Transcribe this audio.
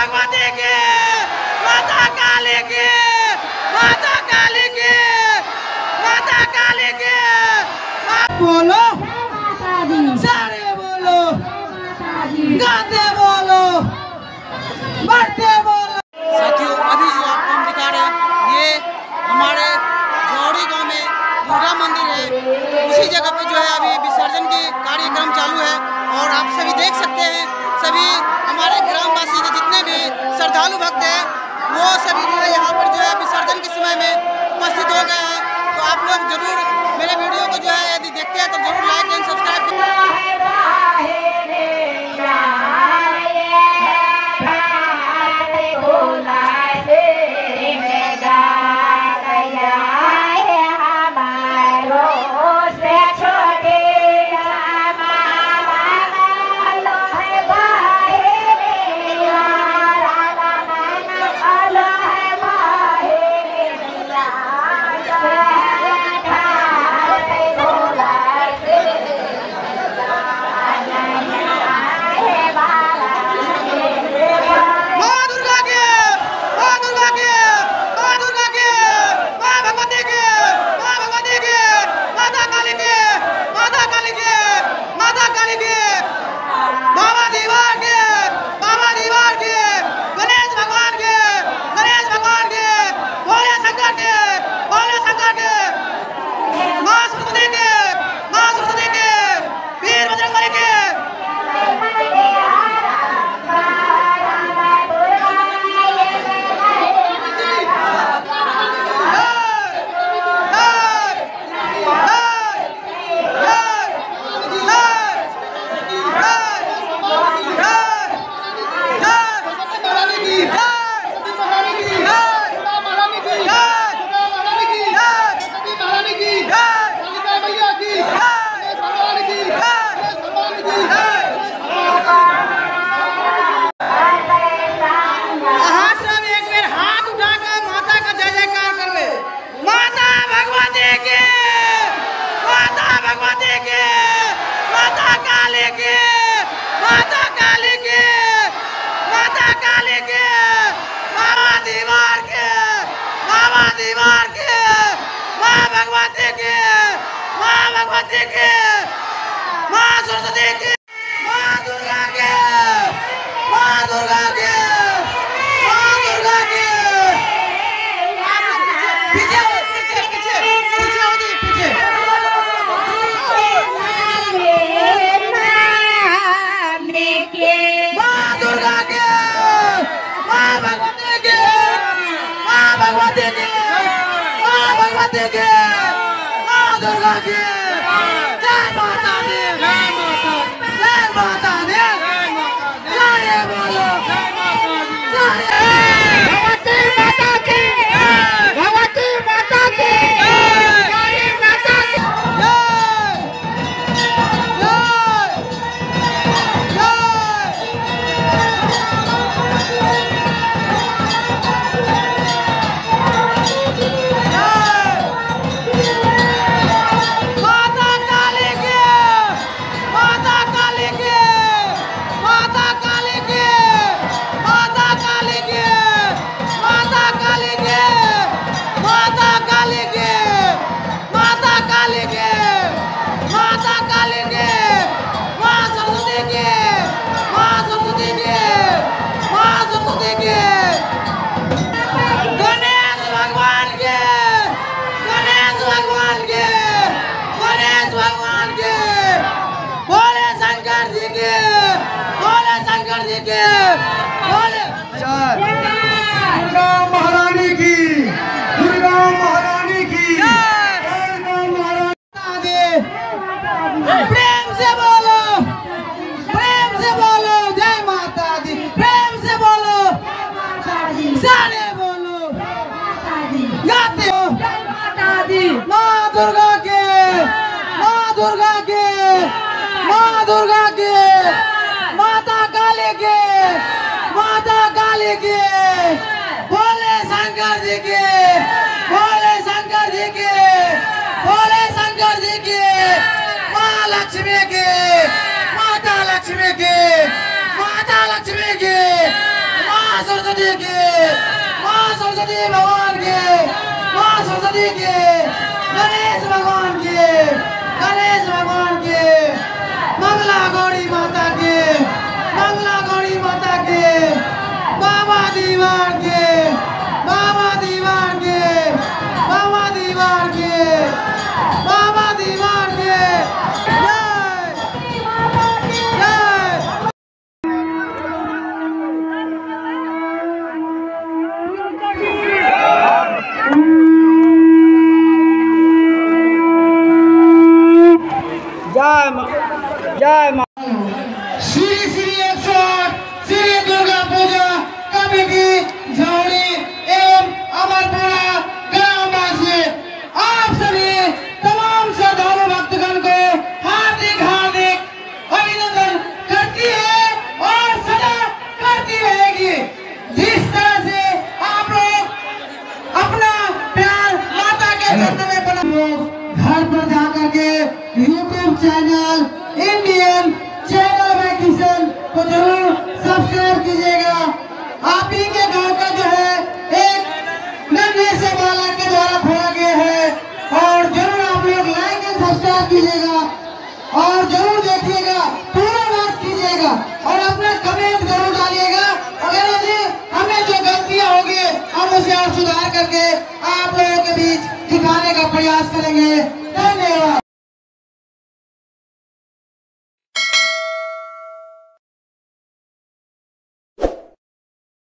भगवती की, माता काली की, माता काली की, माता काली की। बोलो सारे बोलो, गाते बोलो, बढ़ते बोलो। साथियों, अभी जो आपको हम दिखा रहे हैं ये हमारे जौहरी गांव में दुर्गा मंदिर है। उसी जगह पे जो है अभी विसर्जन के कार्यक्रम चालू है और आप सभी देख सकते हैं, सभी हमारे ग्रामवासी के जितने भी श्रद्धालु भक्त हैं वो सभी जो है यहाँ पर जो है विसर्जन के समय में उपस्थित हो गए हैं। तो आप लोग जरूर मेरे वीडियो को जो है यदि देखते हैं तो जरूर लाइक एंड सब्सक्राइब भगवती के, माँ सरस्वती के, माँ दुर्गा के, माँ दुर्गा के, माँ दुर्गा के। पीछे पीछे पीछे पीछे हो जी पीछे। माँ दुर्गा के, माँ भगवती के, माँ भगवती के, माँ भगवती के, माँ दुर्गा के। जय माता दी, जय माता दी, जय बोलो, भगवती माता की, भगवती माता की, काली माता की दुर्गा महारानी की, दुर्गा महारानी की, प्रेम से बोलो, प्रेम से बोलो, जय माता दी, प्रेम से बोलो, सारे बोलो, गाते हो, माँ दुर्गा के, माँ दुर्गा के, माँ दुर्गा के, माता काली के, माता काली के, भोले शंकर जी के, भोले शंकर जी के, भोले शंकर जी के, माँ लक्ष्मी के, माता लक्ष्मी के, माता लक्ष्मी के, माँ माँ सरस्वती की, माँ सरस्वती भगवान की, माँ सरस्वती की, गणेश भगवान की, गणेश भगवान की, मंगला गौरी माता की, मंगला गौरी माता की, बाबा दीवान की, बाबा दीवान की, बाबा दीवान की, बाबा दीवान की, जय जय। जय मां। श्री श्री 108 श्री दुर्गा पूजा कमेटी झौड़ी एवं अमरपुरा ग्रामवासी आप सभी तमाम श्रद्धालु भक्तगण को हार्दिक हार्दिक अभिनंदन करती है और सदा करती रहेगी। जिस तरह से आप लोग अपना प्यार माता के चरणों में बना घर पर जाकर के YouTube channel Indian channel vacation को जरूर सब्सक्राइब कीजिएगा। आप ही के गांव का जो है एक नन्हे से बालक के द्वारा खोला गया है और जरूर आप लोग लाइक एंड सब्सक्राइब कीजिएगा और जरूर देखिएगा, पूरा बात कीजिएगा और अपना कमेंट जरूर डालिएगा। अगर यदि हमें जो गलतियां होगी हम उसे और सुधार करके आप लोगों के बीच दिखाने का प्रयास करेंगे। धन्यवाद।